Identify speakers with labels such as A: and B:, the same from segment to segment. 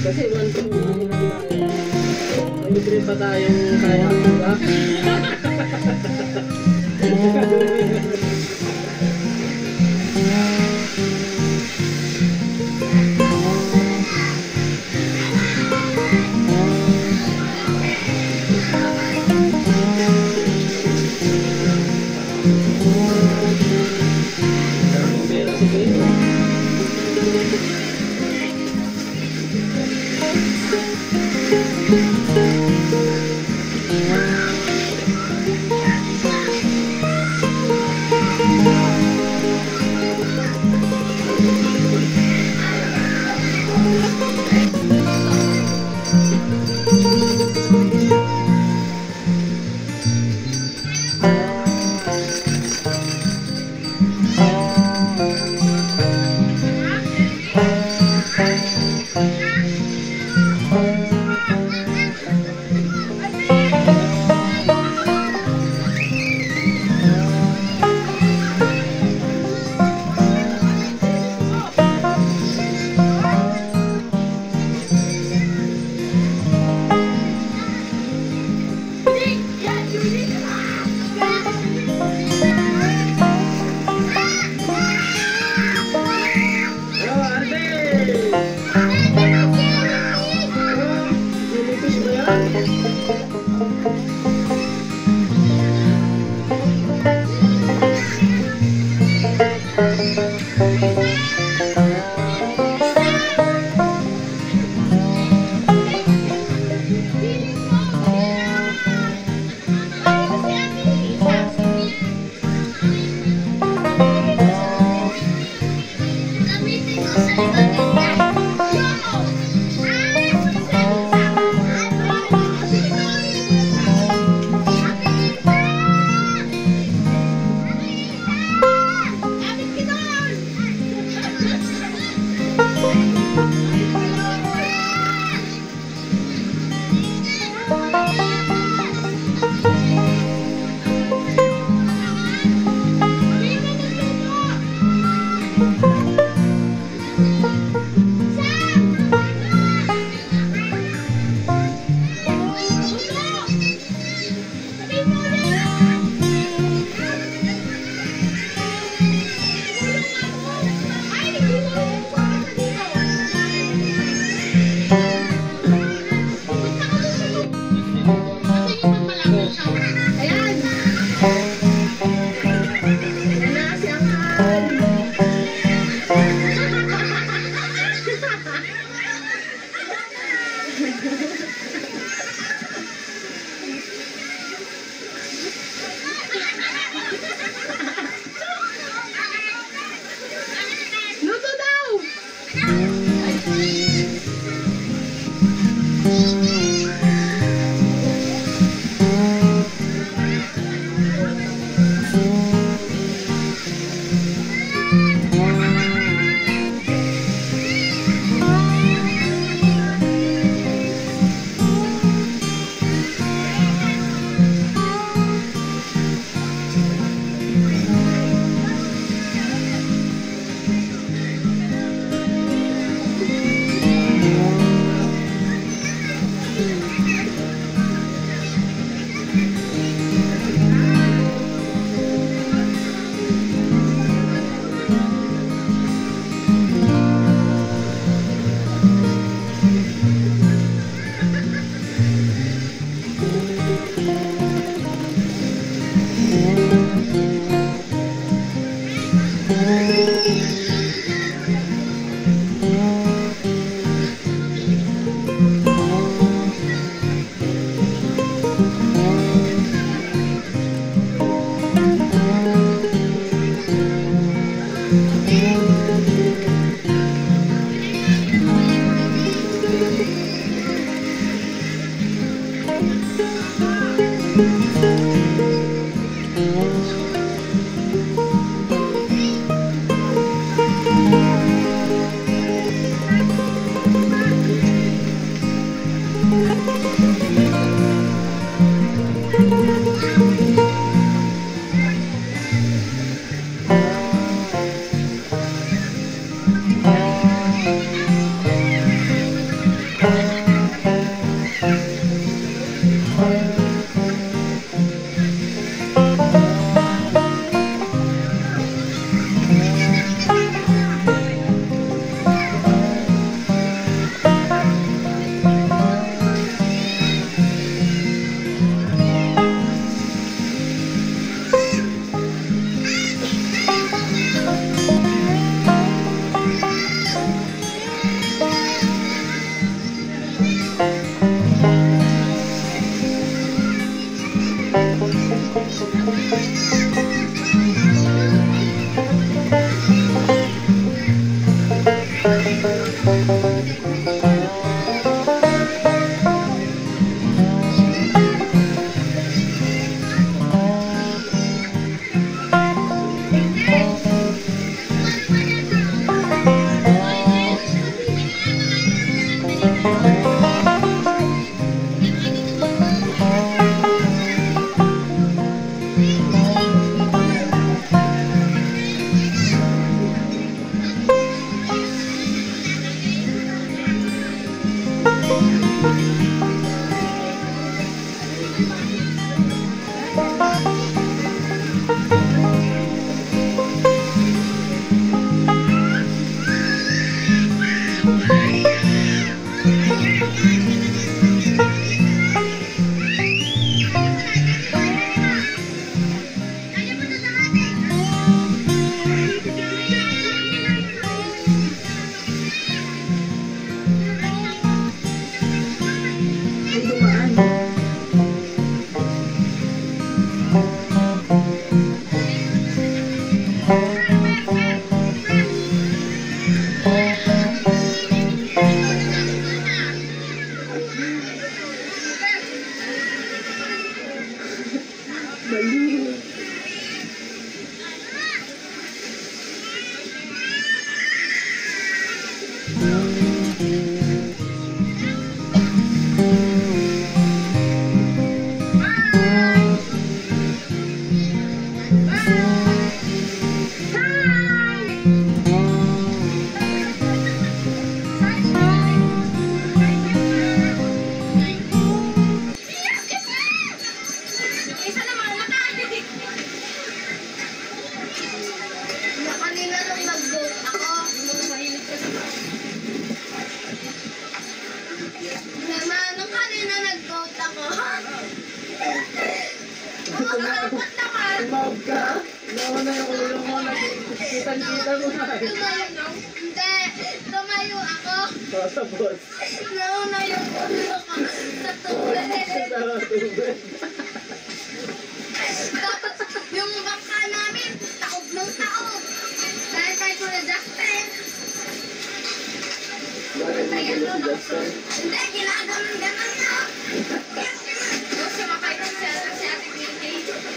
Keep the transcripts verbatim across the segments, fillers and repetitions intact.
A: Kasi one two hindi na tayo. May libre pa tayong kaya, di ba? Tumawag ka? Naman na yung ulo mo. Kita-kita mo na eh.
B: Tumayo. Hindi. Tumayo ako.
A: Tapos?
B: Nauna yung ulo ko sa tubig.
A: Sa tubig.
B: Tapos yung bangka namin, taob ng taob. Dahil kay Kuya Justin.
A: Bakit mo gulo si Justin?
B: Hindi, ginaganon-ganon na. Tapos sumakay ko siya si Ate Kitty.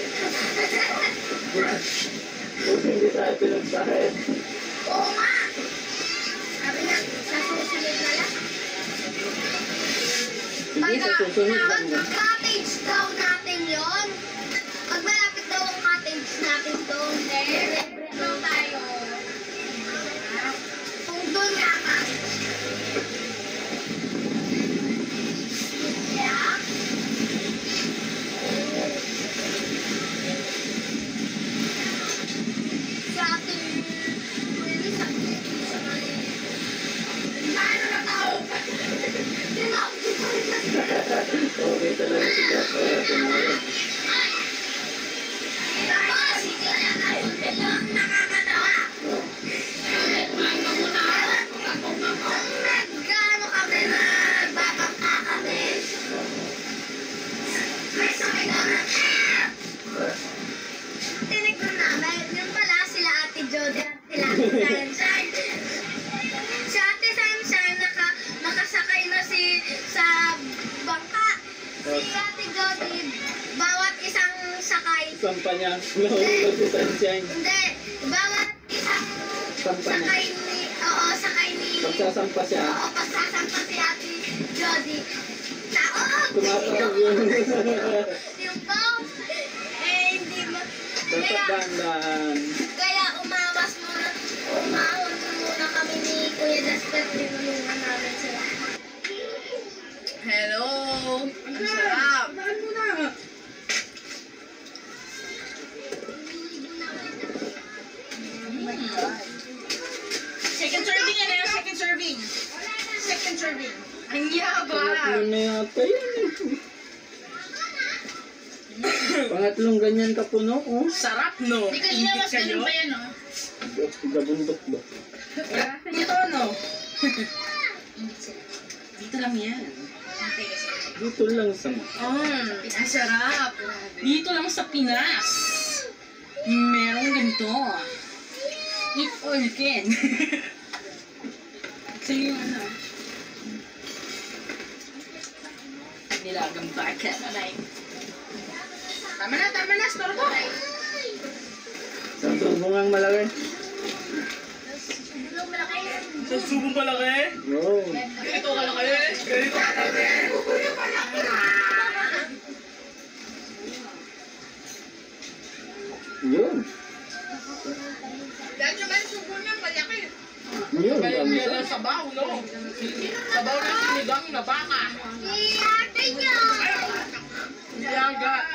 A: Kung hindi tayo pinagsahin.
B: Oo nga. Sabi niya, sa susunod na lang.
A: Hindi sa susunod lang mo.
B: Mag-cottage daw natin yun. Pag malapit daw ang cottage natin doon, eh, doon tayo. Kung doon nga ka. Yeah. Sa ating, pwede sa ating, sa ating, tayo na tao. Tinawag ko pa rin.
A: Okay talaga si Justin. Tumawag.
B: Tapos, yung nakakatawa. Nagkano kami na babangka kami. May sakit kami. Tinignan namin, yung pala sila Ate Jody at sila Ate Sunshine. Si Ate Sunshine, naka, nakasakay na si sa bangka. Si Ate Jody, bawat isang sakay.
A: Sampa niya. Nahulog si Sunshine.
B: Hindi, bawat isang
A: Sampa niya.
B: sakay ni, oo, sakay ni,
A: Pagsasampa siya.
B: oo, pagsasampa si Ate Jody. Taog!
A: Tumatawag yun.
B: Yung bow, eh, hindi mo,
A: Dapat
B: kaya,
A: dahan-dahan.
B: kaya umawas muna, umahon muna kami ni Kuya Jasper, tinulungan namin sila.
C: Hello! Ang sarap!
A: Dahan mo na.
C: Second serving yan eh! Second serving! Second serving! Ang
A: Pangatlo
C: yaba!
A: na yata yun. Pangatlong ganyan ka puno, oh.
C: Sarap no?
B: Hindi kanina
C: Ingit
B: mas ganun
C: kayo?
B: pa yan, oh.
A: Gabundok ba?
C: Ito no? Dito lang yan.
A: Dito lang sa mga.
C: Mm, ang sarap! Dito lang sa Pinas. Merong ganito. Eat all you can. Sige yung ano. Nilagang baka. Tama na, tama na. Store ko.
A: Sa tubungang malaki.
C: Sa subong pala kayo?
A: Oo.
C: Ito ka lang kayo eh. Ganito ka lang eh.
A: Yun.
C: Dahil naman subo niya malaki.
A: Yun.
C: Kaya
A: Ang
C: niya
A: isa.
C: lang sabaw, no? Sabaw na sinigang na baka.
B: Si ate niyo.
C: Yaga.